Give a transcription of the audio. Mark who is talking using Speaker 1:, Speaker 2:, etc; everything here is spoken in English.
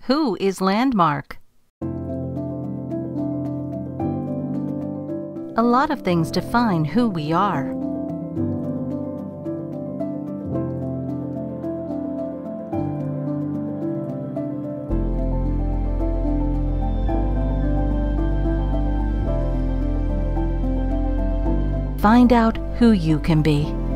Speaker 1: Who is Landmark? A lot of things define who we are. Find out who you can be.